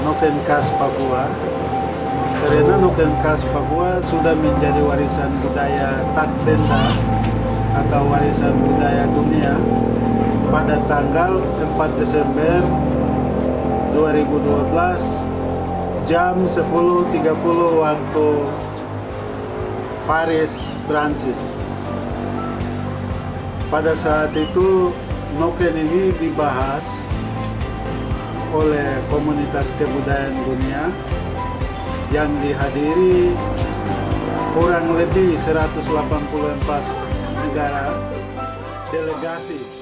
Noken khas Papua. Karena Noken khas Papua sudah menjadi warisan budaya tak benda atau warisan budaya dunia pada tanggal 4 Desember 2012 jam 10.30 waktu Paris, Prancis. Pada saat itu Noken ini dibahas oleh komunitas kebudayaan dunia yang dihadiri kurang lebih 184 negara delegasi.